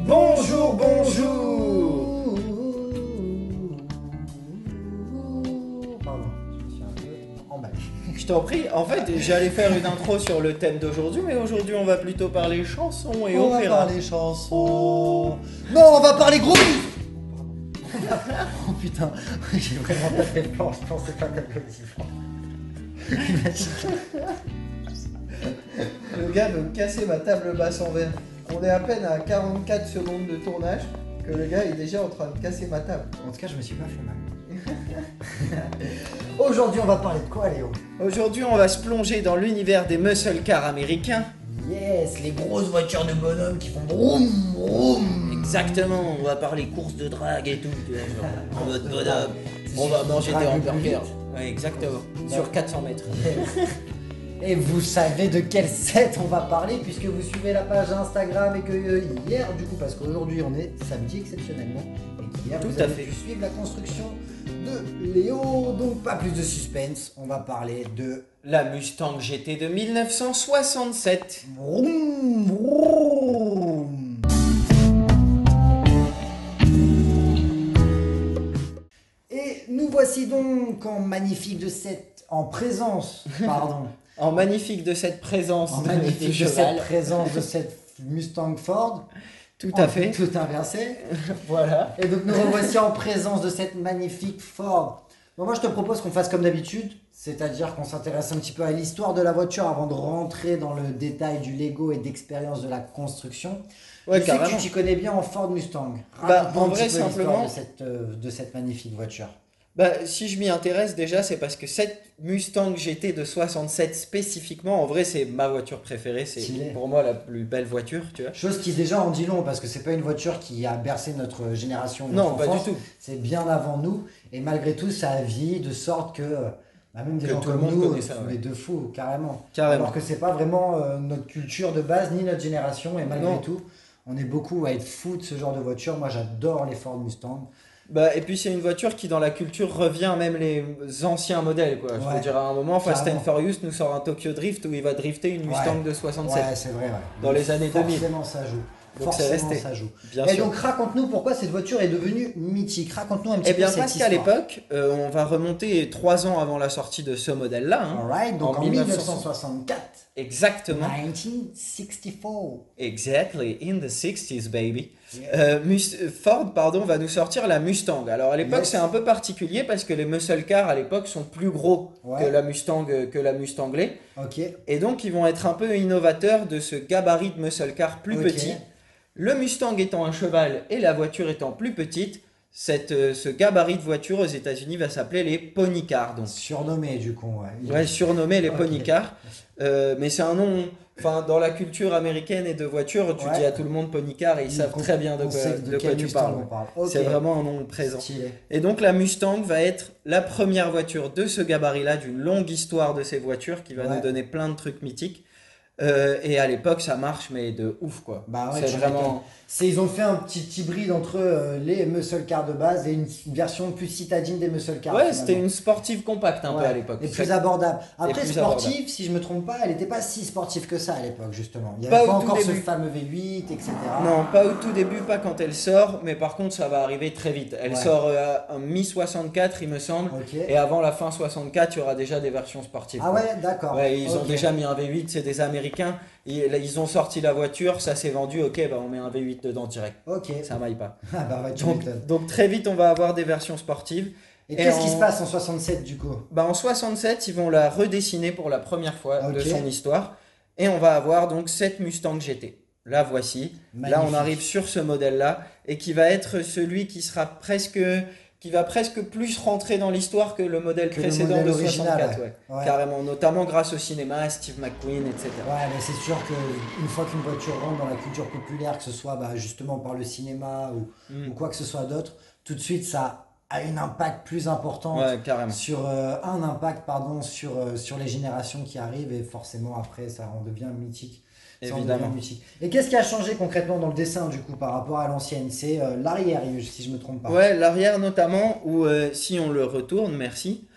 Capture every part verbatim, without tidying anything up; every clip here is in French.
Bonjour, bonjour. Pardon, je me suis un peu emballé. Je t'en prie, en fait, j'allais faire une intro sur le thème d'aujourd'hui, mais aujourd'hui, on va plutôt parler chansons et On va opéra. parler chansons. Non, on va parler gros. Pardon. Oh putain, j'ai vraiment pas fait fort, je pensais pas comme aussi fort. Le gars veut me casser ma table basse en verre. On est à peine à quarante-quatre secondes de tournage que le gars est déjà en train de casser ma table. En tout cas, je me suis pas fait mal. Aujourd'hui, on va parler de quoi, Léo? Aujourd'hui, on va se plonger dans l'univers des muscle cars américains. Yes, les grosses voitures de bonhomme qui font broum broum. Exactement, on va parler courses de drague et tout, tu vois, genre, en mode bonhomme. On va Tu manger des dragues le plus hamburgers. vite. Ouais, exactement. Sur quatre cents mètres. Et vous savez de quel set on va parler puisque vous suivez la page Instagram et que euh, hier, du coup, parce qu'aujourd'hui on est samedi exceptionnellement, et qu'hier Tout vous à avez fait. pu suivre la construction de Léo. Donc pas plus de suspense, on va parler de La Mustang G T de mille neuf cent soixante-sept. vroom vroom. Et nous voici donc en magnifique de cette, en présence, pardon. En magnifique de cette présence En de- magnifique de de cheval. cette présence de cette Mustang Ford. Tout à En fait. Tout inversé. Voilà. Et donc nous revoici en présence de cette magnifique Ford. Bon, moi je te propose qu'on fasse comme d'habitude, c'est-à-dire qu'on s'intéresse un petit peu à l'histoire de la voiture avant de rentrer dans le détail du Lego et d'expérience de la construction. Ouais, je sais que carrément. tu t'y connais bien en Ford Mustang. Bah, Raconte-nous en un vrai, petit peu l'histoire simplement- de cette, euh, de cette magnifique voiture. Bah, si je m'y intéresse déjà, c'est parce que cette Mustang G T de soixante-sept spécifiquement, en vrai, c'est ma voiture préférée. C'est Stylé. pour moi la plus belle voiture, tu vois. Chose qui déjà en dit long parce que c'est pas une voiture qui a bercé notre génération. Notre Non, pas du enfance. tout. C'est bien avant nous et malgré tout ça a vieilli de sorte que euh, bah, même des Que gens tout le comme monde nous, connaît ça, mais ouais. de fous carrément. Carrément. Alors que c'est pas vraiment euh, notre culture de base ni notre génération et malgré Non. tout on est beaucoup à être fous de ce genre de voiture. Moi j'adore les Ford Mustang. Bah, et puis c'est une voiture qui dans la culture revient même les anciens modèles, quoi. Je Ouais. veux dire, à un moment, Fast and Carrément. Furious nous sort un Tokyo Drift où il va drifter une Mustang Ouais. de soixante-sept. Ouais c'est vrai. Ouais. Dans les années deux mille. Forcément ça joue. Donc c'est Forcément resté. ça joue. Bien et sûr. donc raconte-nous pourquoi cette voiture est devenue mythique. Raconte-nous un petit Eh peu bien, cette parce qu'à histoire. l'époque, euh, on va remonter trois ans avant la sortie de ce modèle-là. hein. Alright, donc En en, mille neuf cent mille neuf cent soixante-quatre. Exactement. dix-neuf soixante-quatre. Exactly, in the sixties, baby. Yeah. Euh, Mus- Ford, pardon, va nous sortir la Mustang. Alors à l'époque, Yes. c'est un peu particulier parce que les muscle cars à l'époque sont plus gros Ouais. que la Mustang euh, que la Mustang l'est. Ok. Et donc, ils vont être un peu innovateurs de ce gabarit de muscle car plus Ok. petit. Le Mustang étant un cheval et la voiture étant plus petite, cette, euh, ce gabarit de voiture aux États-Unis va s'appeler les pony cars. Donc, Surnommé du coup, ouais. ouais, surnommé les Ok. pony cars. Euh, mais c'est un nom, enfin, dans la culture américaine et de voiture, tu Ouais. dis à tout le monde pony car et ils On- savent très bien de on quoi, sait de de quoi quel tu Mustang parles. on parle. Ok. C'est vraiment un nom présent. Stylé. Et donc la Mustang va être la première voiture de ce gabarit-là, d'une longue histoire de ces voitures qui va Ouais. nous donner plein de trucs mythiques. Euh, et à l'époque, ça marche, mais de ouf quoi. Bah ouais, c'est tu vraiment. m'étonnes. C'est, ils ont fait un petit hybride entre euh, les muscle cars de base et une, une version plus citadine des muscle cars. Ouais, finalement. c'était une sportive compacte un peu Ouais. à l'époque. Et plus abordable. Après, plus sportive, abordable. si je me trompe pas, elle n'était pas si sportive que ça à l'époque, justement. Il n'y Pas avait pas, au tout encore ce début. fameux V huit, et cetera. Non, pas au tout début, pas quand elle sort, mais par contre, ça va arriver très vite. Elle Ouais. sort euh, en mi soixante-quatre, il me semble. Ok. Et avant la fin soixante-quatre, il y aura déjà des versions sportives. Ah quoi. ouais, d'accord. Ouais, ils ont Ok. déjà mis un V huit, c'est des Américains. Ils, ils ont sorti la voiture, ça s'est vendu, ok, bah on met un V huit dedans direct. Ok. Ça maille pas. Ah bah ouais, tu Donc, m'étonnes. donc très vite, on va avoir des versions sportives. Et, et qu'est-ce en- qui se passe en soixante-sept du coup? Bah, en soixante-sept, ils vont la redessiner pour la première fois de Ok. son histoire. Et on va avoir donc cette Mustang G T. La voici. Là, on Magnifique. arrive sur ce modèle-là et qui va être celui qui sera presque, qui va presque plus rentrer dans l'histoire que le modèle Que le précédent modèle de original, soixante-quatre. ouais. ouais. Ouais. Carrément, notamment grâce au cinéma, Steve McQueen, et cetera. Ouais, mais c'est sûr qu'une fois qu'une voiture rentre dans la culture populaire, que ce soit bah, justement par le cinéma ou, Mm. ou quoi que ce soit d'autre, tout de suite ça a un impact plus important Ouais, carrément. sur euh, un impact pardon sur euh, sur les générations qui arrivent et forcément après ça en devient mythique. Ça en Évidemment. devient mythique. Et qu'est-ce qui a changé concrètement dans le dessin du coup par rapport à l'ancienne? C'est euh, l'arrière, si je me trompe pas. Ouais, l'arrière notamment, où euh, si on le retourne, merci,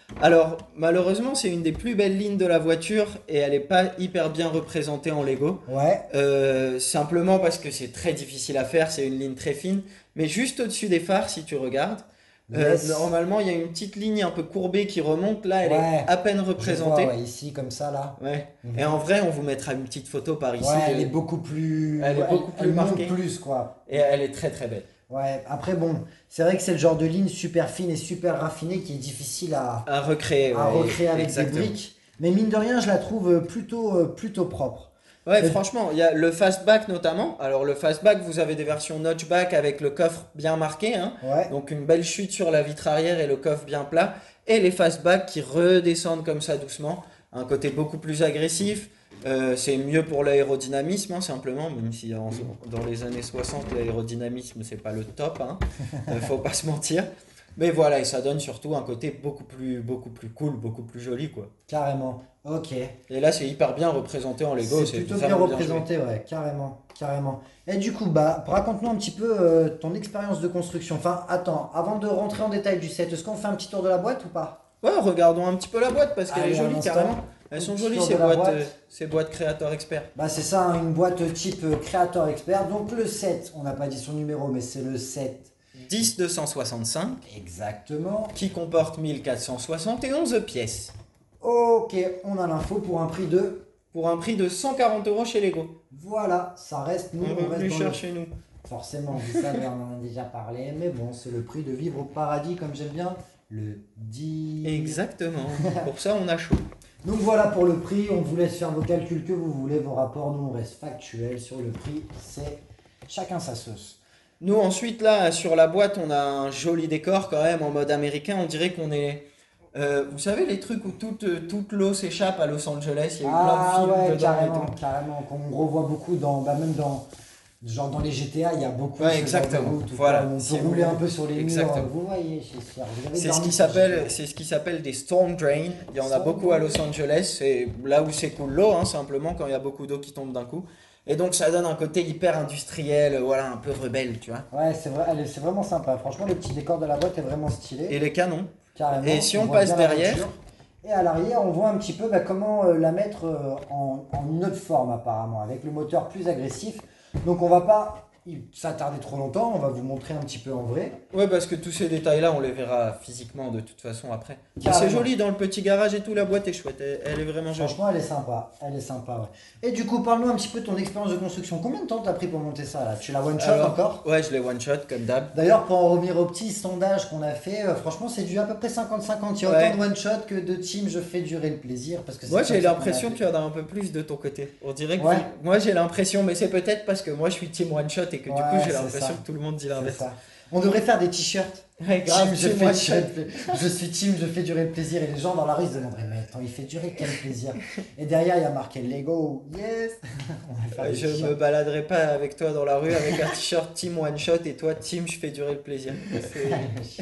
Alors, malheureusement, c'est une des plus belles lignes de la voiture et elle n'est pas hyper bien représentée en Lego. Ouais, Euh, simplement parce que c'est très difficile à faire, c'est une ligne très fine. Mais juste au-dessus des phares, si tu regardes, euh, yes. normalement, il y a une petite ligne un peu courbée qui remonte. Là, elle est Ouais, à peine je vois, représentée. ouais, ici, comme ça, là. Ouais. Et Mhm. en vrai, on vous mettra une petite photo par Ouais, ici. elle est euh, beaucoup plus. Elle est Elle, beaucoup plus elle monte marquée plus, quoi. et elle est très très belle. Ouais, après, bon, c'est vrai que c'est le genre de ligne super fine et super raffinée qui est difficile à, À recréer, à ouais, recréer avec des exactement. briques. Mais mine de rien, je la trouve plutôt, euh, plutôt propre. Ouais, Euh, franchement, il y a le fastback notamment. Alors, le fastback, vous avez des versions notchback avec le coffre bien marqué, hein. ouais, Donc, une belle chute sur la vitre arrière et le coffre bien plat. Et les fastbacks qui redescendent comme ça doucement. Un côté beaucoup plus agressif. Euh, c'est mieux pour l'aérodynamisme, hein, simplement, même si en- dans les années soixante, l'aérodynamisme, c'est pas le top, hein. Euh, faut pas se mentir. Mais voilà, et ça donne surtout un côté beaucoup plus, beaucoup plus cool, beaucoup plus joli, quoi. carrément. Ok. Et là, c'est hyper bien représenté en Lego, C'est c'est plutôt bien vraiment bien joué. représenté, ouais, carrément, carrément. Et du coup, bah, raconte-nous un petit peu euh, ton expérience de construction. Enfin, attends, avant de rentrer en détail du set, est-ce qu'on fait un petit tour de la boîte ou pas? Ouais, regardons un petit peu la boîte parce qu'elle est Allez, un jolie carrément. instant. Elles Un sont petit jolies tour de ces la boîtes, euh, boîte. ces boîtes Creator Expert. Bah, c'est ça, hein, une boîte type euh, Creator Expert. Donc le set, on n'a pas dit son numéro, mais c'est le set dix deux cent soixante-cinq exactement. qui comporte mille quatre cent soixante et onze pièces Ok, on a l'info pour un prix de. pour un prix de cent quarante euros chez Lego. Voilà, ça reste, nous, On est on reste revenu dans le. chercher nous. Forcément, vous savez, on en a déjà parlé, mais bon, c'est le prix de vivre au paradis, comme j'aime bien le dire. Exactement. Pour ça, on a chaud. Donc voilà pour le prix, on vous laisse faire vos calculs que vous voulez, vos rapports, nous on reste factuels sur le prix, c'est chacun sa sauce. Nous ensuite là sur la boîte, on a un joli décor quand même en mode américain. On dirait qu'on est, euh, vous savez les trucs où toute, euh, toute l'eau s'échappe à Los Angeles. Il y a eu plein de Ah films ouais, dedans et carrément, tout. carrément, qu'on revoit beaucoup dans, bah même dans, genre dans les G T A, il y a beaucoup Ouais, ce genre de exactement. route où Voilà. quoi, on Si peut vous rouler un voulez. peu sur les murs, Exactement. vous voyez, chez Sir, vous avez C'est ce dormi qui sur s'appelle, G T A. c'est ce qui s'appelle des storm drains. Il y en a Storm beaucoup à drain. Los Angeles. C'est là où s'écoule l'eau, hein, simplement quand il y a beaucoup d'eau qui tombe d'un coup. Et donc ça donne un côté hyper industriel, euh, voilà, un peu rebelle, tu vois. Ouais, c'est vrai, elle est- c'est vraiment sympa, franchement le petit décor de la boîte est vraiment stylé. Et les canons. Et Carrément, si on on voit passe bien la derrière, voiture. Et à l'arrière, on voit un petit peu bah, comment euh, la mettre euh, en, en une autre forme apparemment, avec le moteur plus agressif. Donc on va pas y s'attarder trop longtemps, on va vous montrer un petit peu en vrai. ouais, parce que tous ces détails-là, on les verra physiquement de toute façon après. Mais c'est Carrément. joli dans le petit garage et tout, la boîte est chouette, elle, elle est vraiment jolie. Franchement, elle est sympa, elle est sympa, ouais. Et du coup, parle-nous un petit peu de ton expérience de construction. Combien de temps t'as pris pour monter ça là? Tu l'as one shot Alors, encore? ouais, je l'ai one shot comme d'hab. D'ailleurs, pour en revenir au petit sondage qu'on a fait, euh, franchement, c'est du à peu près cinquante cinquante. Il y a Ouais. autant de one shot que de team, je fais durer le plaisir parce que c'est Moi, comme j'ai ça qu'on a l'impression fait. qu'il y en a un peu plus de ton côté. On dirait que Ouais. vous- moi, j'ai l'impression, mais c'est peut-être parce que moi, je suis team one shot et que du coup, Ouais, j'ai c'est l'impression ça. que tout le monde dit C'est l'inverse. ça. On devrait faire des t-shirts. Ouais, grave, Team, je team fais one durer shot. le pla- je suis team, je fais durer le plaisir. Et les gens dans la rue se demanderaient, mais attends, il fait durer quel plaisir? Et derrière, il y a marqué Lego. Yes. On va faire Ouais, des je me t-shirts. baladerai pas avec toi dans la rue avec un t-shirt team one shot et toi team je fais durer le plaisir. C'est-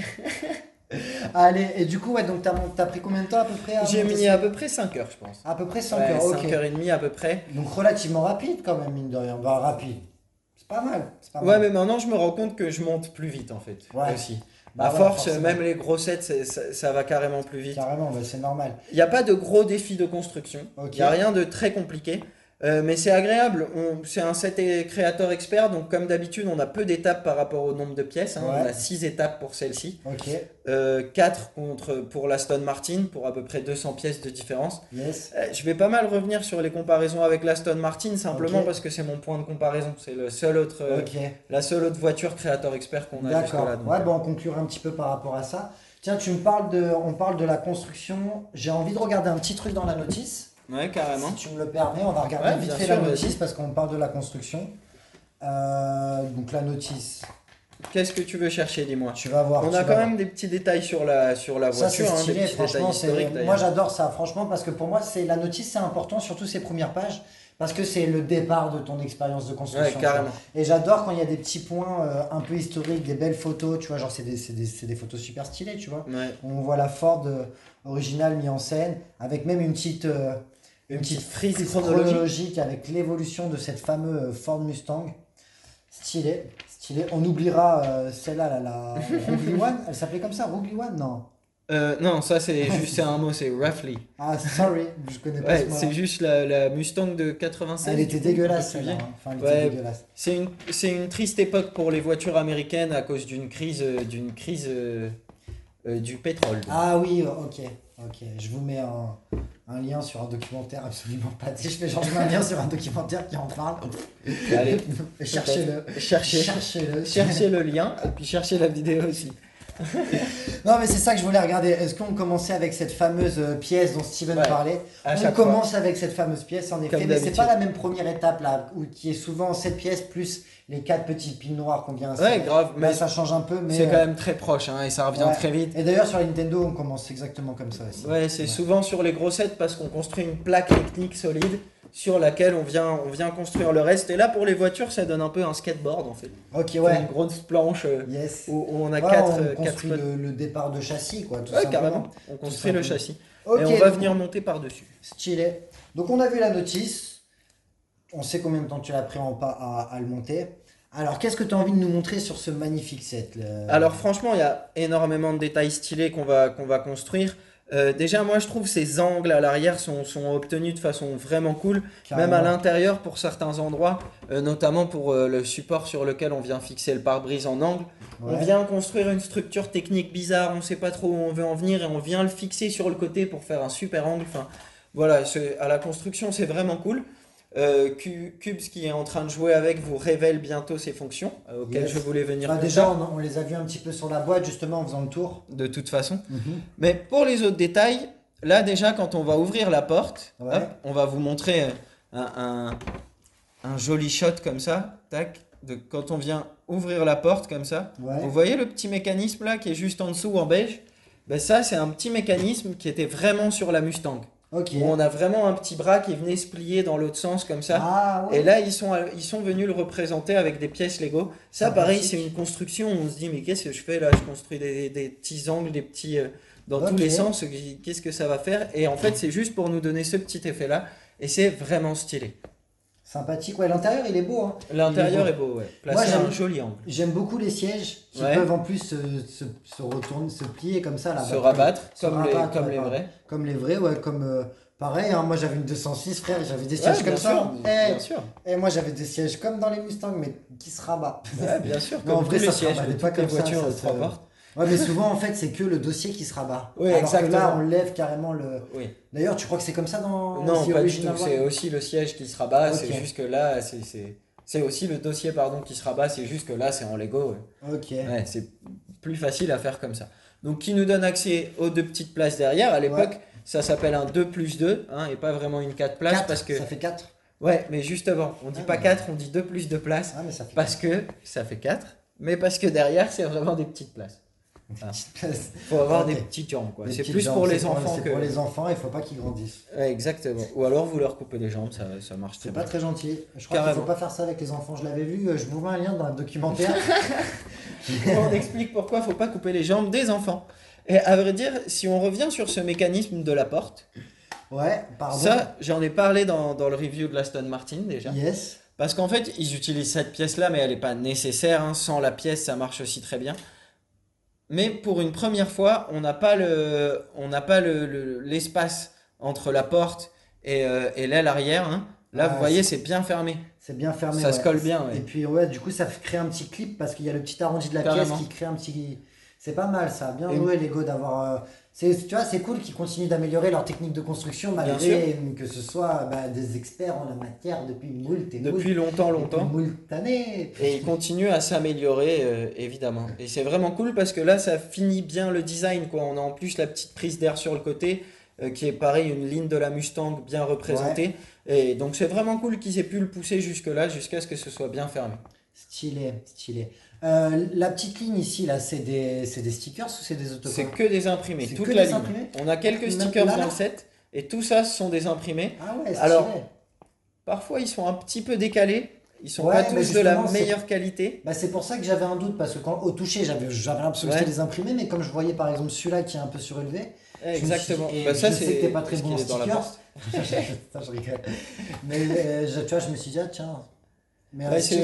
Allez, et du coup, ouais, donc t'as t'as pris combien de temps à peu près à J'ai monter mis ça à peu près cinq heures, je pense. À peu près cinq Ouais, heures, ok. cinq heures et demie à peu près. Donc relativement rapide quand même, mine de rien. Bah, rapide. C'est pas mal. C'est pas Ouais, mal. mais maintenant je me rends compte que je monte plus vite en fait. Ouais. Aussi. Bah À ouais, force, forcément. même les grossettes, c'est- ça, ça va carrément plus vite. Carrément, bah, c'est normal. Il n'y a pas de gros défis de construction. Il Ok. n'y a rien de très compliqué. Euh, mais c'est agréable. On- C'est un set et- créateur expert. Donc, comme d'habitude, on a peu d'étapes par rapport au nombre de pièces, hein. Ouais. On a six étapes pour celle-ci. Ok. Euh, quatre contre, pour l'Aston Martin, pour à peu près deux cents pièces de différence. Yes. Euh, je vais pas mal revenir sur les comparaisons avec l'Aston Martin, simplement Ok. parce que c'est mon point de comparaison. C'est le seul autre, euh, Ok. la seule autre voiture créateur expert qu'on a D'accord. jusque-là. donc, Ouais, euh, bah, on conclura un petit peu par rapport à ça. Tiens, tu me parles de, on parle de la construction. J'ai envie de regarder un petit truc dans la notice. ouais, carrément. Si tu me le permets, on va regarder Ouais, vite bien fait sûr, la vas-y. notice parce qu'on parle de la construction. Euh, donc la notice, Qu'est-ce que tu veux chercher, dis-moi. tu vas voir. On tu a vas quand voir. même des petits détails sur la, sur la Ça c'est voiture, hein, des stylé, petits détails franchement, c'est, historiques moi d'ailleurs. j'adore ça, franchement, parce que pour moi c'est la notice c'est important, surtout ces premières pages, parce que c'est le départ de ton expérience de Ouais, construction. carrément. Et j'adore quand il y a des petits points euh, un peu historiques, des belles photos, tu vois, genre c'est des, c'est des, c'est des photos super stylées, tu vois. Ouais. On voit la Ford euh, originale mise en scène, avec même une petite, euh, Une une petite petite frise frise chronologique. chronologique avec l'évolution de cette fameuse Ford Mustang. Stylé, stylé. On oubliera euh, celle-là, la, la Rougly One. Elle s'appelait comme ça, Rougly One? Non. Euh, non, ça c'est juste c'est un mot, c'est roughly. Ah, sorry, je connais pas ce Ouais, c'est mot-là. juste la, la Mustang de Elle quatre-vingt-seize, était du coup, un peu dégueulasse, plus celle-là, vieille. hein. Enfin, elle était Ouais, dégueulasse. c'est une, c'est une triste époque pour les voitures américaines à cause d'une crise, euh, d'une crise euh, euh, du pétrole. Donc. Ah oui, ok, ok. Je vous mets un, un lien sur un documentaire absolument pas. Tu sais, je fais genre, je mets un lien sur un documentaire qui en parle. Allez, Cherchez-le. cherchez, Cherchez-le. cherchez le lien et puis cherchez la vidéo aussi. Non, mais c'est ça que je voulais regarder. Est-ce qu'on commençait avec cette fameuse euh, pièce dont Steven Ouais, parlait? à On chaque fois, commence avec cette fameuse pièce, en effet, comme mais c'est pas d'habitude. la même première étape là, où, qui est souvent cette pièce plus les quatre petites piles noires qu'on vient Ouais, insérer. grave, Là, mais ça change un peu, mais. c'est quand euh, même très proche hein, et ça revient ouais. très vite. Et d'ailleurs, sur la Nintendo, on commence exactement comme ça aussi. Ouais, c'est Ouais. souvent sur les grossettes parce qu'on construit une plaque technique solide sur laquelle on vient, on vient construire le reste. Et là, pour les voitures, ça donne un peu un skateboard en fait. Ok, C'est ouais. une grosse planche euh, Yes. où, où on a Ouais, quatre, on euh, quatre construit spots. le, le départ de châssis, quoi, tout Ouais, simplement. carrément. On construit le simplement. châssis. Ok, Et on va donc, venir monter par-dessus. stylé. Donc, on a vu la notice. On sait combien de temps tu as pris en pas à, à le monter. Alors, qu'est-ce que tu as envie de nous montrer sur ce magnifique set le- Alors franchement, il y a énormément de détails stylés qu'on va, qu'on va construire. Euh, déjà, moi, je trouve ces angles à l'arrière sont, sont obtenus de façon vraiment cool. Même à Carrément. l'intérieur, pour certains endroits, euh, notamment pour euh, le support sur lequel on vient fixer le pare-brise en angle. On Ouais. vient construire une structure technique bizarre, on ne sait pas trop où on veut en venir et on vient le fixer sur le côté pour faire un super angle. Enfin, voilà, c'est- à la construction, c'est vraiment cool. Euh, Cu- Cubes qui est en train de jouer avec vous révèle bientôt ses fonctions euh, auxquelles Yes. je voulais venir Bah, plus déjà, tard, on, on les a vus un petit peu sur la boîte, justement, en faisant le tour. de toute façon. Mhm. Mais pour les autres détails, là déjà quand on va ouvrir la porte, Ouais. hop, on va vous montrer euh, un, un- un joli shot comme ça, tac, de, quand on vient ouvrir la porte comme ça. Ouais. Vous voyez le petit mécanisme là qui est juste en dessous en beige? Ben ça c'est un petit mécanisme qui était vraiment sur la Mustang. Ok. Où on a vraiment un petit bras qui venait se plier dans l'autre sens comme ça. Ah, ouais. Et là, ils sont, ils sont venus le représenter avec des pièces Lego. Ça, pareil, Sympathique. c'est une construction. où On se dit, mais qu'est-ce que je fais là? Je construis des, des petits angles, des petits. euh, dans Ok. tous les sens. Qu'est-ce que ça va faire? Et en fait, c'est juste pour nous donner ce petit effet-là. Et c'est vraiment stylé. Sympathique. Ouais, l'intérieur, il est beau, hein. L'intérieur Il est beau, ouais. Moi, Placé à j'aime- un joli angle. J'aime beaucoup les sièges qui Ouais. peuvent en plus se, se, se retourner, se plier comme ça là. Se rabattre, Se comme, les, rabattre, comme ouais, les pardon. vrais. Comme les vrais, ouais, comme euh, pareil. Hein, moi j'avais une deux cent six, frère, j'avais des Ouais, sièges bien comme sûr. ça. Eh, Bien sûr. eh, moi j'avais des sièges comme dans les Mustangs, mais qui se rabattent. Ouais, bien sûr. Non, en Comme vrai, tous les ça se sièges rabat de pas toutes les comme ça, voitures ça de se- trois portes. Ouais, mais souvent en fait c'est que le dossier qui se rabat. Oui, Alors que là exactement. on lève carrément le. Oui. D'ailleurs, tu crois que c'est comme ça dans Non, The pas du Original tout. One C'est aussi le siège qui se rabat. C'est Ok. juste que là, c'est c'est- c'est aussi le dossier pardon qui se rabat. C'est juste que là, c'est en Lego. Ouais, Ok. Ouais, c'est plus facile à faire comme ça. Donc, qui nous donne accès aux deux petites places derrière. À l'époque, ça s'appelle un deux plus deux hein, et pas vraiment une quatre places Quatre, parce que. ça fait quatre. Ouais, mais justement, on dit Ah, pas mais- quatre, on dit deux plus deux places Ah, mais ça fait parce que ça fait quatre. Mais parce que derrière, c'est vraiment des petites places. quatre. Faut avoir Ok. des petites jambes quoi. Les C'est petites plus jambes, pour les c'est enfants c'est que. pour les enfants, il faut pas qu'ils grandissent. Ouais, exactement. Ou alors vous leur coupez les jambes, ça, ça marche très C'est bien. pas très gentil. Je crois qu'il Carrément. faut pas faire ça avec les enfants. Je l'avais vu, euh, je vous mets un lien dans le documentaire. On explique pourquoi faut pas couper les jambes des enfants. Et à vrai dire, si on revient sur ce mécanisme de la porte, Ouais, pardon. ça, j'en ai parlé dans, dans le review de l'Aston Martin déjà. Yes. Parce qu'en fait, ils utilisent cette pièce-là, mais elle n'est pas nécessaire. Hein. Sans la pièce, ça marche aussi très bien. Mais pour une première fois, on n'a pas le, on n'a pas le, le- l'espace entre la porte et, euh, et l'aile arrière. Hein. Là, Ah, vous voyez, c'est- c'est bien fermé. C'est bien fermé. Ça ouais. se colle bien, ouais. Et puis, ouais, du coup, ça crée un petit clip parce qu'il y a le petit arrondi de la Carrément. pièce qui crée un petit. C'est pas mal ça. Bien Et- joué, Lego, d'avoir. euh, c'est, tu vois, c'est cool qu'ils continuent d'améliorer leur technique de construction malgré que ce soit bah, des experts en la matière depuis moult et moult. Depuis longtemps, depuis longtemps. moult années. Et il continue à s'améliorer, euh, évidemment. Et c'est vraiment cool parce que là, ça finit bien le design, quoi. On a en plus la petite prise d'air sur le côté, euh, qui est pareil, une ligne de la Mustang bien représentée. Et donc c'est vraiment cool qu'ils aient pu le pousser jusque-là, jusqu'à ce que ce soit bien fermé. Stylé, stylé. Euh, la petite ligne ici, là, c'est des, c'est des stickers ou c'est des C'est autocollants? que des imprimés, C'est toute que la des ligne. imprimés On a quelques Même stickers là, dans là le set, et tout ça, ce sont des imprimés. Ah ouais, stylé. Alors, Parfois, ils sont un petit peu décalés, ils sont Ouais, pas mais tous de la justement, c'est- meilleure qualité. Bah, c'est pour ça que j'avais un doute, parce que quand au toucher, j'avais, j'avais l'impression que Ouais. c'était des imprimés, mais comme je voyais par exemple celui-là qui est un peu surélevé, Eh, je me suis- Exactement. et Bah, ça, je sais c'est que t'es pas très parce bon qu'il en est dans la stickers. poste. Putain, je rigole. Mais euh, je- tu vois, je me suis dit, ah, tiens. Mais Ouais, euh, c'est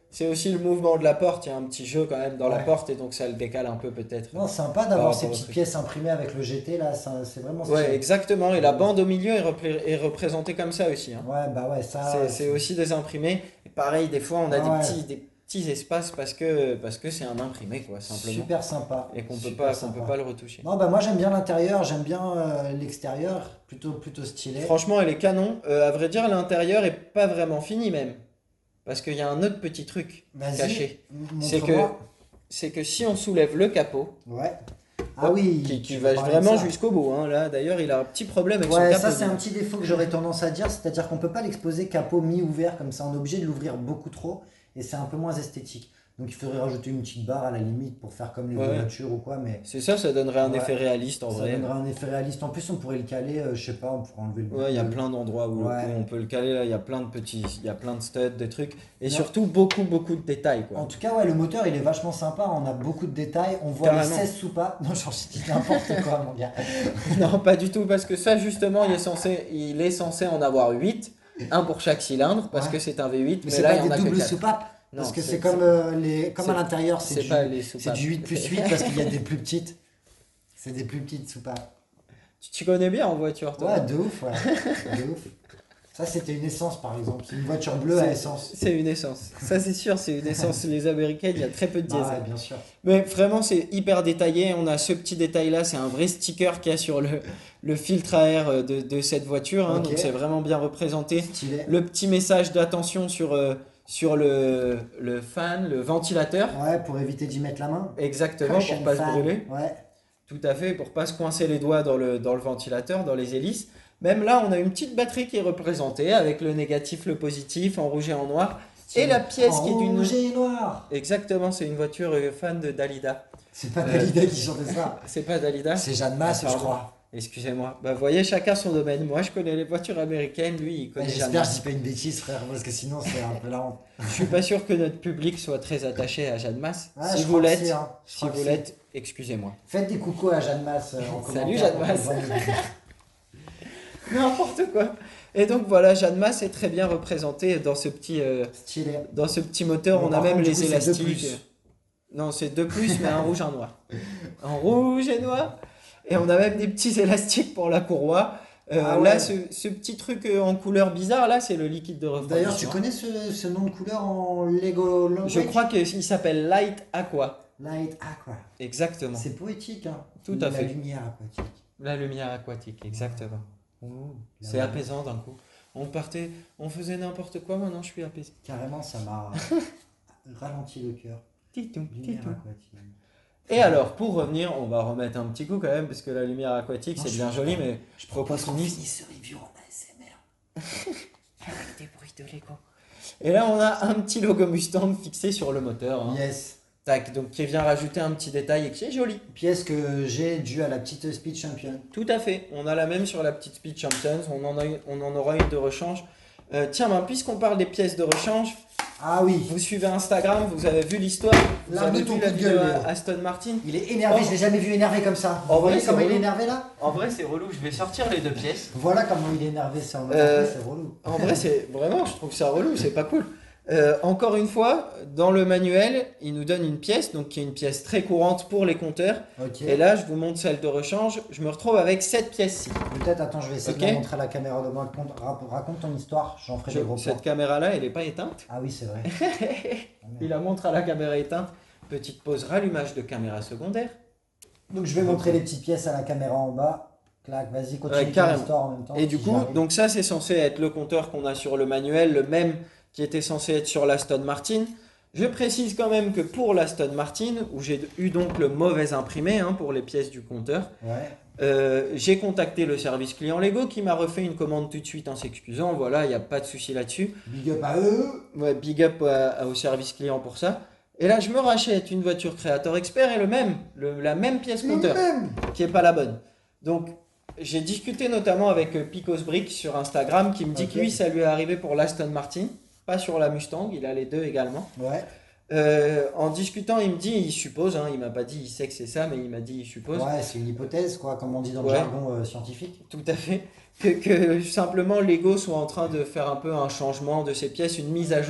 c'est aussi le mouvement de la porte. Il y a un petit jeu quand même dans la Ouais. porte et donc ça le décale un peu peut-être. Non, sympa Par d'avoir rapport ces au petites truc. pièces imprimées avec le G T là, ça- c'est vraiment Ouais, stylé. exactement. Et la bande au milieu est, repré- est représentée comme ça aussi, hein. Ouais, bah ouais, ça. C'est c'est aussi des imprimés. Et pareil, des fois, on a Ouais, des ouais. petits, des petits espaces parce que parce que c'est un imprimé, quoi, simplement. Super sympa. Et qu'on peut Super pas, qu'on sympa. peut pas le retoucher. Non, bah moi j'aime bien l'intérieur, j'aime bien euh, l'extérieur, plutôt, plutôt stylé. Franchement, elle est canon. Euh, à vrai dire, l'intérieur est pas vraiment fini même. Parce qu'il y a un autre petit truc Vas-y, caché. m- C'est que, montre-moi. c'est que si on soulève le capot, Ouais. Ah oui, qui, tu qui veux va parler de vraiment ça. jusqu'au bout, hein. Là, d'ailleurs, il a un petit problème avec Ouais, son ça capot. c'est un petit défaut que j'aurais tendance à dire, c'est-à-dire qu'on peut pas l'exposer capot mi-ouvert comme ça, on est obligé de l'ouvrir beaucoup trop et c'est un peu moins esthétique. Donc il faudrait rajouter une petite barre à la limite pour faire comme les Ouais. voitures ou quoi, mais C'est ça, ça donnerait un Ouais. effet réaliste en ça vrai. donnerait un effet réaliste. En plus, on pourrait le caler, euh, je sais pas, on pourrait enlever le Ouais, il y a le- plein d'endroits où, Ouais. où on peut le caler. Là, il y a plein de petits, il y a plein de studs, des trucs, et Non. surtout beaucoup, beaucoup de détails, En quoi. tout cas, ouais, le moteur il est vachement sympa, on a beaucoup de détails, on voit Carrément. les seize soupapes. Non, j'en dis n'importe quoi, mon gars. Non, pas du tout, parce que ça, justement, il est censé, il est censé en avoir huit, un pour chaque cylindre, parce Ouais. que c'est un V huit, Mais mais c'est là, pas il y en des a que doubles quatre. soupapes. Non, Parce que c'est- c'est comme, c'est- euh, les... comme c'est- à l'intérieur, c'est C'est du... pas les c'est soupapes. du huit plus huit parce qu'il y a des plus petites. C'est des plus petites soupapes. Tu, tu connais bien en voiture, toi? Ouais, de ouf, ouais. De ouf. Ça, c'était une essence, par exemple. C'est une voiture bleue à C'est- essence. C'est une essence. Ça, c'est sûr, c'est une essence. Les américaines, il y a très peu de Bah diesel. ouais, bien sûr. Mais vraiment, c'est hyper détaillé. On a ce petit détail-là, c'est un vrai sticker qu'il y a sur le, le filtre à air euh, de, de cette voiture, hein, Ok. donc c'est vraiment bien représenté. Stylé. Le petit message d'attention sur, euh, sur le, le fan, le ventilateur. Ouais, pour éviter d'y mettre la main. Exactement, Caution pour pas se fan. brûler. Ouais. Tout à fait, pour pas se coincer les doigts dans le, dans le ventilateur, dans les hélices. Même là, on a une petite batterie qui est représentée avec le négatif, le positif, en rouge et en noir. Et la pièce En qui est d'une... rouge et noir. Exactement, c'est une voiture euh, fan de Dalida. C'est pas Euh, Dalida qui chantait ça. C'est pas Dalida? C'est Jeanne Masse, Ah, je pardon. crois. Excusez-moi. Bah, vous voyez, chacun son domaine. Moi, je connais les voitures américaines, lui, il Ouais, connaît J'espère jamais. que je dis pas une bêtise, frère, parce que sinon c'est un peu la honte. Je suis pas sûr que notre public soit très attaché à Jeanne Masse. Ouais, si je vous crois que l'êtes, si, hein. Je si crois que vous si. l'êtes, excusez-moi. Faites des coucous à Jeanne Masse euh, en Salut, commentaire Jeanne pour Masse. qu'elle voie- N'importe quoi. Et donc voilà, Jeanne Masse est très bien représentée dans ce petit, euh, Stylé. dans ce petit moteur. Bon, On a par même contre, du les coup, c'est deux élastiques. plus. Non, c'est deux plus, mais un rouge, un noir. Un rouge et noir. Et on a même des petits élastiques pour la courroie. Euh, Ah ouais. Là, ce, ce petit truc euh, en couleur bizarre, là, c'est le liquide de refroidissement. D'ailleurs, tu connais ce, ce nom de couleur en Lego language? Je crois qu'il s'appelle Light Aqua. Light Aqua. Exactement. C'est poétique, hein. Tout à La fait. lumière aquatique. La lumière aquatique, exactement. Ouh, La c'est lumière. apaisant d'un coup. On partait, on faisait n'importe quoi, maintenant je suis apaisé. Carrément, ça m'a ralenti le cœur. Titou, Lumière titou. aquatique. Et alors, pour revenir, on va remettre un petit coup quand même, parce que la lumière aquatique, Non, c'est je bien suis joli, d'accord. mais Je faut propose qu'on qu'on finisse. finisse ce review en A S M R. Avec des bruits de Lego. Et là, on a un petit logo Mustang fixé sur le moteur, hein. Yes. Tac, donc qui vient rajouter un petit détail et qui est joli. Pièce que j'ai due à la petite Speed Champion. Tout à fait. On a la même sur la petite Speed Champions. On en, a une- on en aura une de rechange. Euh, tiens, ben, puisqu'on parle des pièces de rechange, Ah oui. vous suivez Instagram, vous avez vu l'histoire, vous L'arme avez de ton vu la coup de vidéo gueule, à Léo. Aston Martin. Il est énervé, Oh. je l'ai jamais vu énervé comme ça. En Vous vrai, voyez c'est comment il est relou. énervé là? En vrai, c'est relou. Je vais sortir les deux pièces. Voilà comment il est énervé, c'est en mode Euh, après, c'est relou. En vrai, c'est vraiment, je trouve ça relou, c'est pas cool. Euh, encore une fois, dans le manuel, il nous donne une pièce, donc qui est une pièce très courante pour les compteurs. Ok. Et là, je vous montre celle de rechange. Je me retrouve avec cette pièce-ci. Peut-être, attends, je vais essayer Ok. de la montrer à la caméra de moi. Raconte, rap- raconte ton histoire, j'en ferai Je- des gros plans. cette caméra-là, elle n'est pas éteinte. Ah oui, c'est vrai. Il la montre à la caméra éteinte. Petite pause rallumage de caméra secondaire. Donc je vais montrer les petites pièces à la caméra en bas. Clac, vas-y, continue Ouais, ton carrément. histoire en même temps. Et du si coup, j'arrive. donc ça, c'est censé être le compteur qu'on a sur le manuel, le même qui était censé être sur l'Aston Martin. Je précise quand même que pour l'Aston Martin, où j'ai eu donc le mauvais imprimé hein, pour les pièces du compteur, Ouais. euh, j'ai contacté le service client Lego qui m'a refait une commande tout de suite en s'excusant. Voilà, il n'y a pas de souci là-dessus. Big up à eux. Ouais, big up à- à- au service client pour ça. Et là, je me rachète une voiture Creator Expert et le même, le- la même pièce Le compteur même. qui est pas la bonne. Donc, j'ai discuté notamment avec euh, Picos Brick sur Instagram qui me dit Ok. que lui, ça lui est arrivé pour l'Aston Martin, pas sur la Mustang, il a les deux également. Ouais. Euh, en discutant, il me dit, il suppose, hein, il m'a pas dit, il sait que c'est ça, mais il m'a dit, il suppose, Ouais, c'est une hypothèse, quoi, comme on dit dans le Ouais. jargon euh, scientifique. tout à fait, que, que simplement Lego soit en train de faire un peu un changement de ses pièces, une mise à jour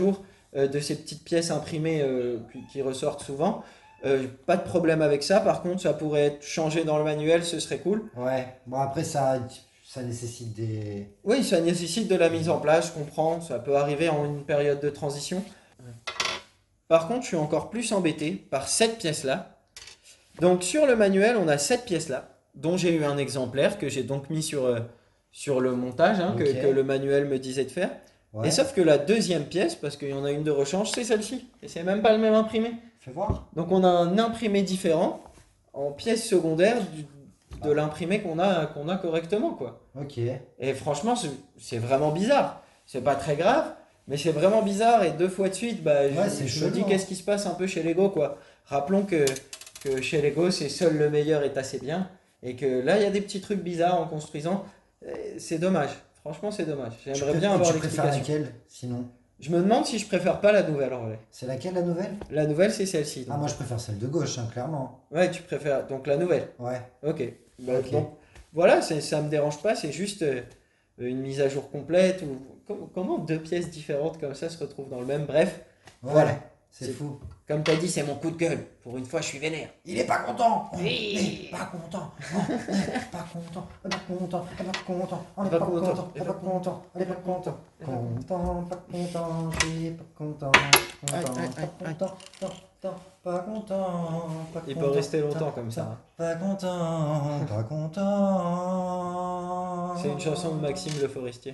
euh, de ces petites pièces imprimées euh, qui, qui ressortent souvent. Euh, pas de problème avec ça. Par contre, ça pourrait être changé dans le manuel, ce serait cool. Ouais, bon après ça, ça nécessite des... Oui, ça nécessite de la mise en place, je comprends. Ça peut arriver en une période de transition. Par contre, je suis encore plus embêté par cette pièce-là. Donc sur le manuel, on a cette pièce-là, dont j'ai eu un exemplaire que j'ai donc mis sur, euh, sur le montage, hein, que, Ok. que le manuel me disait de faire. Et Ouais, sauf que la deuxième pièce, parce qu'il y en a une de rechange, c'est celle-ci. Et c'est même pas le même imprimé. fais voir. Donc on a un imprimé différent en pièce secondaire du- de l'imprimé qu'on a, qu'on a correctement, quoi. Ok. Et franchement, c'est c'est vraiment bizarre. C'est pas très grave, mais c'est vraiment bizarre. Et deux fois de suite, bah, je, Ouais, c'est je me chelou, dis hein. qu'est-ce qui se passe un peu chez Lego, quoi. Rappelons que, que chez Lego, c'est seul le meilleur est assez bien. Et que là, il y a des petits trucs bizarres en construisant. Et c'est dommage. Franchement, c'est dommage. Tu J'aimerais préfères- bien et avoir tu préfères l'explication. laquelle, sinon? Je me demande si je préfère pas la nouvelle en vrai. C'est laquelle la nouvelle? La nouvelle, c'est celle-ci. Ah, donc. moi je préfère celle de gauche, hein, clairement. Ouais, tu préfères donc la nouvelle. Ouais. Ok. Bah, Ok. donc voilà, c'est- ça me dérange pas, c'est juste euh, une mise à jour complète ou com- comment deux pièces différentes comme ça se retrouvent dans le même. Bref, Ouais, voilà. c'est C'est- fou. Comme t'as dit, c'est mon coup de gueule. Pour une fois, je suis vénère. Il est pas content. On Oui. est pas content. On est pas content. On est pas content. On est pas content. On est Pas pas content. content. On est pas content. On est pas content. Content, pas content. Je suis pas content. Aïe, Content, aïe, pas aïe, aïe. content. Content, pas content. Pas Il peut content. rester longtemps comme ça, hein. Pas content. Pas content. C'est une chanson de Maxime Le Forestier.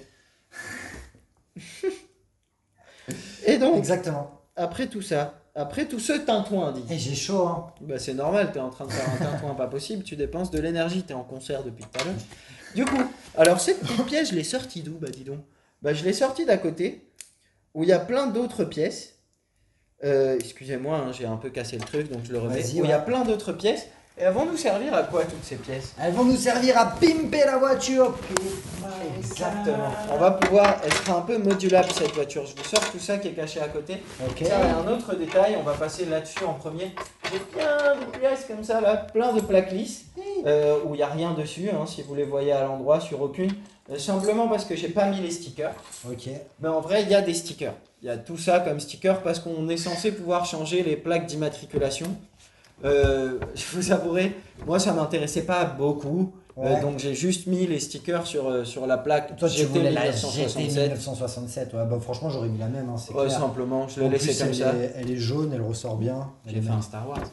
Et donc, Exactement. après tout ça, après tout ce tintouin, dit. Et j'ai chaud, hein. Bah c'est normal, t'es en train de faire un tintouin pas possible, tu dépenses de l'énergie, t'es en concert depuis tout à l'heure. Du coup, alors cette petite pièce, je l'ai sortie d'où? Bah dis donc. Bah je l'ai sortie d'à côté, où il y a plein d'autres pièces. Euh, excusez-moi, hein, j'ai un peu cassé le truc, donc je le remets. Vas-y, Où il y a ouais. plein d'autres pièces. Et elles vont nous servir à quoi toutes ces pièces? Elles vont nous servir à pimper la voiture. Exactement. On va pouvoir, elle sera un peu modulable cette voiture. Je vous sors tout ça qui est caché à côté. Ok. Ça, et un autre détail, on va passer là-dessus en premier. J'ai plein de pièces comme ça, là, plein de plaques lisses, euh, où il n'y a rien dessus, hein, si vous les voyez à l'endroit, sur aucune. Euh, simplement parce que j'ai pas mis les stickers. Ok. Mais en vrai, il y a des stickers. Il y a tout ça comme stickers parce qu'on est censé pouvoir changer les plaques d'immatriculation. Euh, je vous avouerai, moi ça m'intéressait pas beaucoup. Euh, Ouais. donc j'ai juste mis les stickers sur, euh, sur la plaque. Toi, tu G T voulais la mille G neuf cent T soixante-sept. mille neuf cent soixante-sept. Ouais, bah, franchement, j'aurais mis la même, hein, c'est Ouais, clair. simplement, je l'ai En laissé plus, comme elle ça. Est, elle est jaune, elle ressort bien. Elle J'ai est fait un même- Star Wars.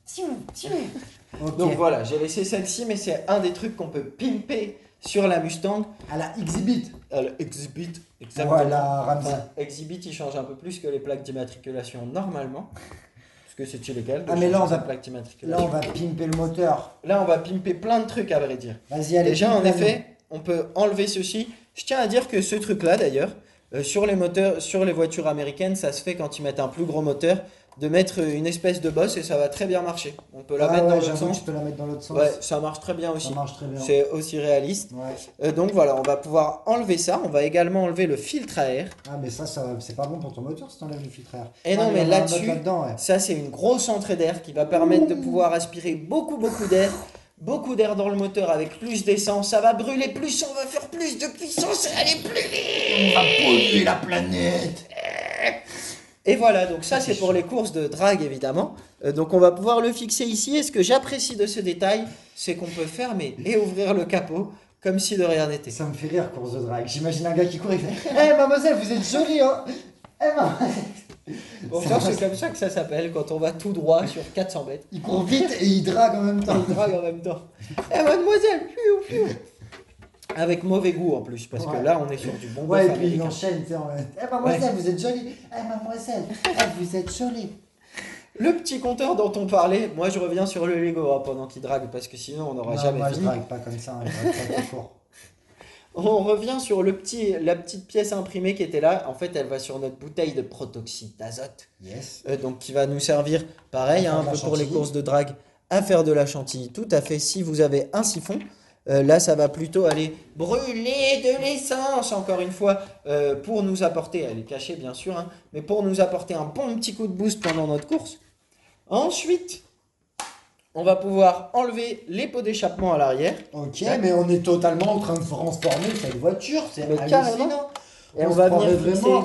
Ok. Donc voilà, j'ai laissé celle-ci, mais c'est un des trucs qu'on peut pimper sur la Mustang. À la Exhibit. Euh, le Exhibit, exactement. Voilà, Ramsey. Enfin, Exhibit, il change un peu plus que les plaques d'immatriculation normalement. Parce que c'est illégal de Ah, mais là, changer on va- sa plaque Là, d'immatriculation. on va pimper le moteur. Là, on va pimper plein de trucs à vrai dire. Vas-y, allez. Déjà, en pimpe-la, effet, on peut enlever ceci. Je tiens à dire que ce truc-là, d'ailleurs, euh, sur les moteurs, sur les voitures américaines, ça se fait quand ils mettent un plus gros moteur, de mettre une espèce de bosse et ça va très bien marcher. On peut nous. la Ah mettre ouais, dans l'autre j'avoue que sens. tu peux la mettre dans l'autre sens. Ouais, ça marche très bien Ça aussi. marche très bien. C'est aussi réaliste. Ouais. Euh, donc voilà, on va pouvoir enlever ça. On va également enlever le filtre à air. Ah, mais ça, ça c'est pas bon pour ton moteur si t'enlèves le filtre à air. Et Ah, non, il y mais en a un autre là-dessus, là-dedans, ouais. ça c'est une grosse entrée d'air qui va permettre de pouvoir aspirer beaucoup beaucoup d'air, beaucoup d'air dans le moteur avec plus d'essence, ça va brûler plus, on va faire plus de puissance et aller plus vite. On va polluer la planète. Et voilà, donc ça Ça, c'est c'est pour chaud. les courses de drague évidemment. Euh, donc on va pouvoir le fixer ici. Et ce que j'apprécie de ce détail, c'est qu'on peut fermer et ouvrir le capot comme si de rien n'était. Ça me fait rire, course de drague. J'imagine un gars qui court et fait Eh mademoiselle, vous êtes jolie, hein. Eh mademoiselle. Bonjour, c'est comme ça que ça s'appelle quand on va tout droit sur quatre cents mètres. Il court vite et il drague en même Et temps. il drague en même temps. Eh mademoiselle, fiou, fiou. Avec mauvais goût en plus, parce que Ouais. là on est sur du bon Ouais, et bœuf puis il américain. enchaîne, tu sais, en mode Eh mademoiselle, vous êtes jolie. Eh mademoiselle, eh, vous êtes jolie. Le petit compteur dont on parlait, moi je reviens sur le Lego hein, pendant qu'il drague, parce que sinon on n'aura Non, jamais moi je fini. drague pas comme ça, hein, je drague pas tout court. On revient sur le petit, la petite pièce imprimée qui était là. En fait, elle va sur notre bouteille de protoxyde d'azote, Yes. euh, donc qui va nous servir, pareil, À hein, faire un de la peu pour les chantilly. courses de drague, à faire de la chantilly. Tout à fait. Si vous avez un siphon, euh, là, ça va plutôt aller brûler de l'essence, encore une fois, euh, pour nous apporter, elle est cachée bien sûr, hein, mais pour nous apporter un bon petit coup de boost pendant notre course. Ensuite, on va pouvoir enlever les pots d'échappement à l'arrière. Ok, mais on est totalement en train de transformer cette voiture, c'est Mais hallucinant. carrément. Et on, on se va croirait venir vraiment fixer- dans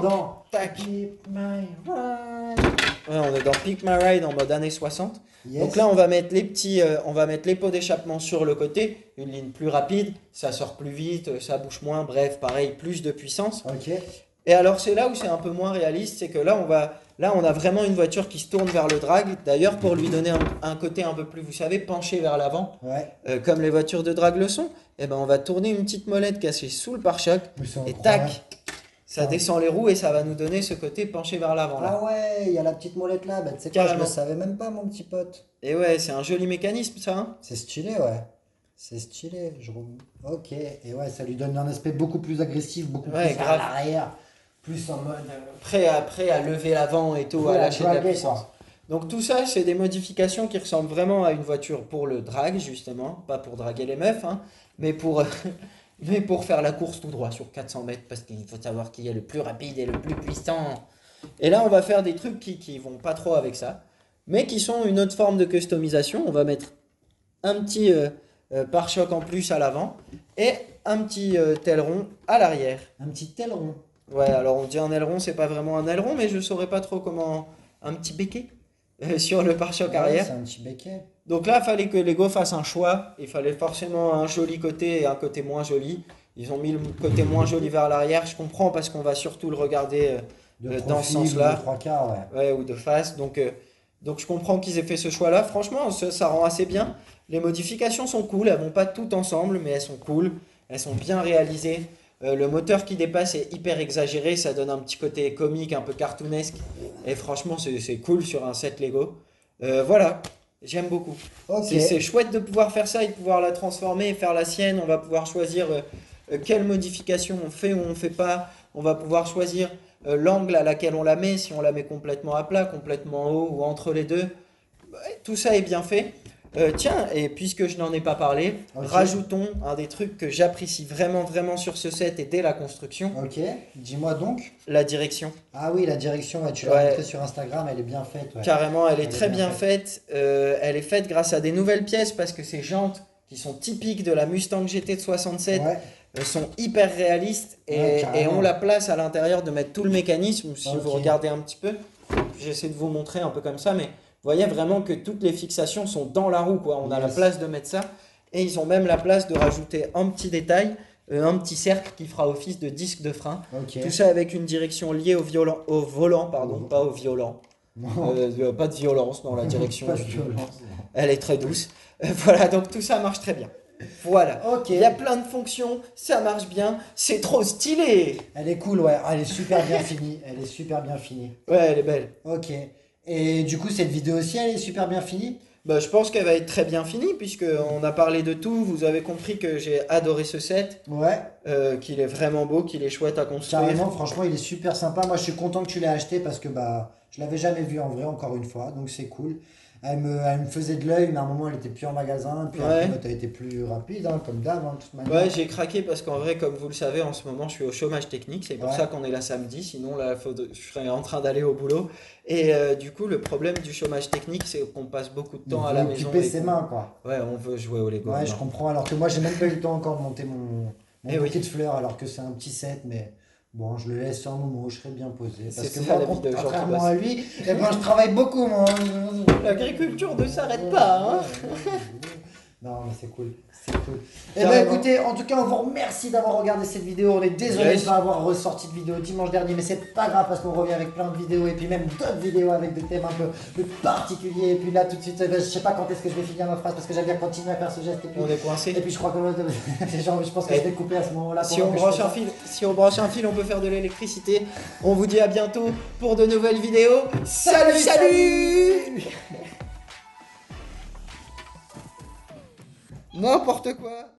tac. Keep my ride. Ouais, on est dans Pick My Ride en mode années soixante. Yes. Donc là, on va mettre les petits, euh, on va mettre les pots d'échappement sur le côté, une ligne plus rapide, ça sort plus vite, euh, ça bouge moins, bref, pareil, plus de puissance. Ok. Et alors, c'est là où c'est un peu moins réaliste, c'est que là, on va, là, on a vraiment une voiture qui se tourne vers le drag. D'ailleurs, pour lui donner un, un côté un peu plus, vous savez, penché vers l'avant, Ouais. euh, comme les voitures de drag le sont, et ben, on va tourner une petite molette cassée sous le pare-choc, Mais c'est et incroyable. tac, ça Ah. descend les roues et ça va nous donner ce côté penché vers l'avant là. Ah ouais, il y a la petite molette là. Bah, tu sais quoi, je Carrément. le savais même pas, mon petit pote. Et ouais, c'est un joli mécanisme ça, hein. C'est stylé, ouais. C'est stylé. Je... Ok. Et ouais, ça lui donne un aspect beaucoup plus agressif, beaucoup Ouais, plus à grave. l'arrière. Plus en mode. euh, Prêt à, prêt à lever l'avant et tout, Ouais, à à lâcher de la draguer, puissance. quoi. Donc tout ça, c'est des modifications qui ressemblent vraiment à une voiture pour le drag, justement. Pas pour draguer les meufs, hein, mais pour, mais pour faire la course tout droit sur quatre cents mètres, parce qu'il faut savoir qui est le plus rapide et le plus puissant. Et là, on va faire des trucs qui, qui vont pas trop avec ça, mais qui sont une autre forme de customisation. On va mettre un petit euh, euh, pare-choc en plus à l'avant et un petit euh, aileron à l'arrière. Un petit aileron. Ouais, alors on dit un aileron, c'est pas vraiment un aileron, mais je saurais pas trop comment. Un petit béquet euh, sur le pare-choc Ouais, arrière. c'est un petit béquet. Donc là, il fallait que Lego fasse un choix. Il fallait forcément un joli côté et un côté moins joli. Ils ont mis le côté moins joli vers l'arrière. Je comprends parce qu'on va surtout le regarder euh, De Euh, dans ce profil ou sens-là. de trois quarts, ouais. ouais, ou de face. Donc, euh, donc je comprends qu'ils aient fait ce choix-là. Franchement, ça, ça rend assez bien. Les modifications sont cool. Elles vont pas toutes ensemble, mais elles sont cool. Elles sont bien réalisées. Euh, le moteur qui dépasse est hyper exagéré. Ça donne un petit côté comique, un peu cartoonesque. Et franchement, c'est c'est cool sur un set Lego. Euh, voilà, j'aime beaucoup. Ok. C'est c'est chouette de pouvoir faire ça et de pouvoir la transformer et faire la sienne. On va pouvoir choisir euh, euh, quelle modification on fait ou on ne fait pas. On va pouvoir choisir euh, l'angle à laquelle on la met, si on la met complètement à plat, complètement en haut ou entre les deux. Ouais, tout ça est bien fait. Euh, tiens, et puisque je n'en ai pas parlé, Ok. rajoutons un des trucs que j'apprécie vraiment, vraiment sur ce set et dès la construction, Ok. Dis-moi donc. la direction. Ah oui, la direction, ouais, tu l'as Ouais. montré sur Instagram, elle est bien faite. Ouais. Carrément, elle est Elle est très bien bien faite. Euh, elle est faite grâce à des nouvelles pièces parce que ces jantes qui sont typiques de la Mustang G T de soixante-sept Ouais. euh, sont hyper réalistes et, Ouais, et carrément. ont la place à l'intérieur de mettre tout le mécanisme. Si Ok. vous regardez un petit peu, j'essaie de vous montrer un peu comme ça, mais vous voyez vraiment que toutes les fixations sont dans la roue, quoi. On a la Yes. place de mettre ça et ils ont même la place de rajouter un petit détail, euh, un petit cercle qui fera office de disque de frein. Ok. Tout ça avec une direction liée au, violent, au volant, pardon, Au- pas au violent. Non. Euh, pas de violence dans la direction. Pas de du tout. violence. Elle est très douce. Euh, voilà, donc tout ça marche très bien. Voilà. Ok. Il y a plein de fonctions, ça marche bien, c'est trop stylé. Elle est cool, ouais. Elle est super bien finie. Elle est super bien finie. Ouais, elle est belle. Ok. Et du coup, cette vidéo aussi, elle est super bien finie. Bah, je pense qu'elle va être très bien finie puisque on a parlé de tout. Vous avez compris que j'ai adoré ce set, Ouais. euh, qu'il est vraiment beau, qu'il est chouette à construire. Carrément, franchement, il est super sympa. Moi, je suis content que tu l'aies acheté parce que bah, je l'avais jamais vu en vrai, encore une fois. Donc, c'est cool. Elle me, elle me faisait de l'œil, mais à un moment, elle était plus en magasin. Puis après, Ouais. bah, t'as été plus rapide, hein, comme d'hab, hein, de toute manière. Ouais, j'ai craqué parce qu'en vrai, comme vous le savez, en ce moment, je suis au chômage technique. C'est pour Ouais. ça qu'on est là samedi. Sinon, là, faut de- je serais en train d'aller au boulot. Et euh, du coup, le problème du chômage technique, c'est qu'on passe beaucoup de Il temps à veut la maison. occuper et ses qu'on- mains, quoi. Ouais, on veut jouer au Lego. Ouais, je non. comprends. Alors que moi, j'ai même pas eu le temps encore de monter mon, mon Eh oui. bouquet de fleurs, alors que c'est un petit set, mais bon, je le laisse un moment où je serai bien posé. Parce C'est que ça, moi, la vie de gens qui contrairement bossent. à lui, eh ben, je travaille beaucoup, moi. L'agriculture ne s'arrête pas, hein. Non, mais c'est cool. C'est cool. Eh ben Carrément. écoutez, en tout cas, on vous remercie d'avoir regardé cette vidéo. On est désolé Yes. de ne pas avoir ressorti de vidéo dimanche dernier, mais c'est pas grave parce qu'on revient avec plein de vidéos et puis même d'autres vidéos avec des thèmes un peu plus particuliers. Et puis là, tout de suite, eh ben, je sais pas quand est-ce que je vais finir ma phrase parce que j'aime bien continuer à faire ce geste. Et puis, On est coincé. et puis je crois que les gens, je pense que Eh, je vais couper à ce moment-là. Si pendant on que je branche fais un ça. fil, si on branche un fil, on peut faire de l'électricité. On vous dit à bientôt pour de nouvelles vidéos. Salut, salut. N'importe quoi.